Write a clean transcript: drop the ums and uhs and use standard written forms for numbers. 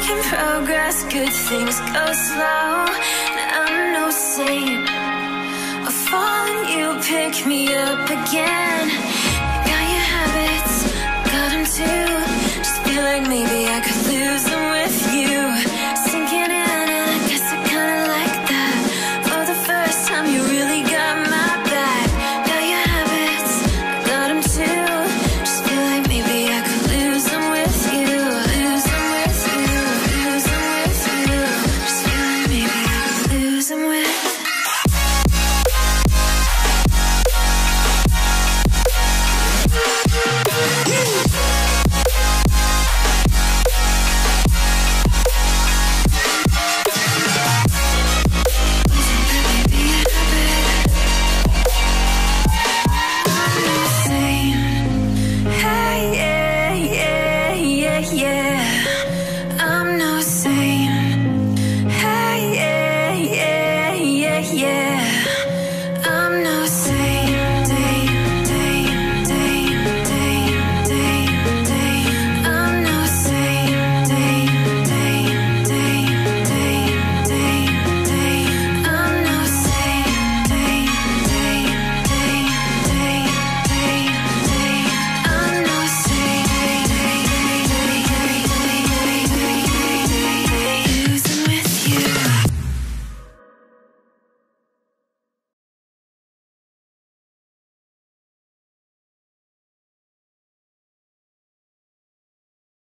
making progress, good things go slow. And I'm no saint, I fall and you pick me up again. You got your habits, got them too. Just feel like maybe I could lose them with you. Sinking in and I guess I kinda like that. For the first time you really got my back. Got your habits, got them too. Just feel like maybe I could lose them with you. Lose them with you, lose them with you. Just feel like maybe I could lose them with. Yeah.